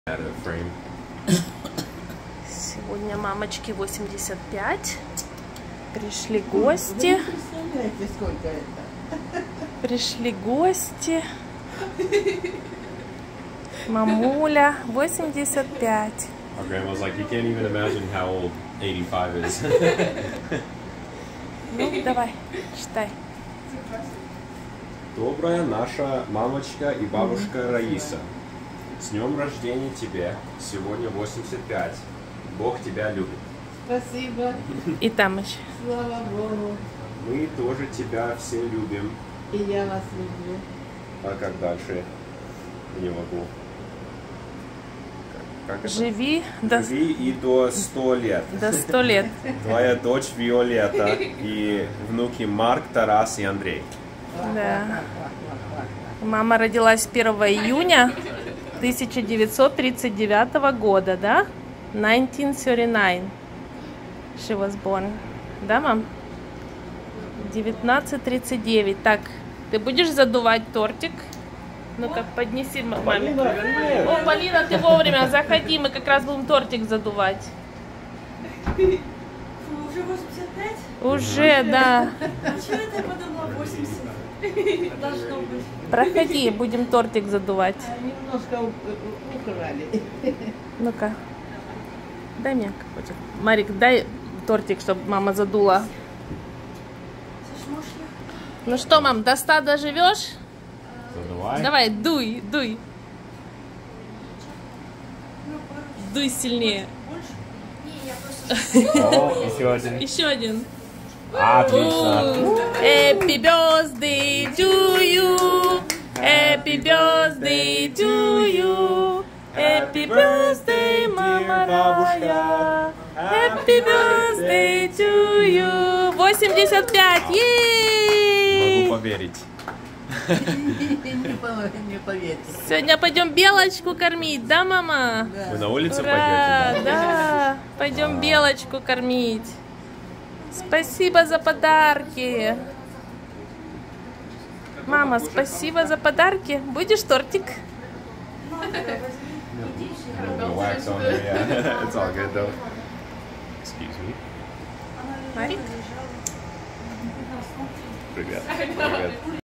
Сегодня мамочке 85. Пришли гости. Представляете, сколько это? Пришли гости. Мамуля 85. Our grandma's like, you can't even imagine how old 85 is. Ну, давай, читай. Добрая наша мамочка и бабушка Раиса. С днем рождения тебе. Сегодня 85. Бог тебя любит. Спасибо. И там еще. Слава Богу. Мы тоже тебя все любим. И я вас люблю. А как дальше? Не могу. Как это? Живи до Живи и до 100 лет. до 100 лет. Твоя дочь Виолетта и внуки Марк, Тарас и Андрей. Да. Мама родилась 1 июня 1939 года, да? 1939. She was born. Да, мам? 1939. Так, ты будешь задувать тортик? Ну-ка, поднеси маме. О, Полина, ты вовремя заходи, мы как раз будем тортик задувать. Фу, уже 85? Уже, да. А что это я подумала 80? Должно быть. Проходи, будем тортик задувать. Немножко украли. Ну-ка. Дай мне кусочек. Марик, дай тортик, чтобы мама задула. Саш, можешь ехать? Ну что, мам, до 100 доживешь? Задувай. Давай, дуй, дуй. Ну, пару часов. Дуй сильнее. Больше? Не, я просто... О, еще один. Еще один. Отлично. Happy birthday to you. Happy birthday to you. Happy birthday, мама Рая. Happy birthday to you. 85. Могу Ей! поверить. Не поверьте. Сегодня пойдем белочку кормить, да, мама? Вы на улицу Ура! пойдете? Да, пойдем белочку кормить. Спасибо за подарки. Мама, спасибо за подарки. Будешь тортик? The wax on there, yeah. It's all good though. Excuse me. Марик? Привет. Привет.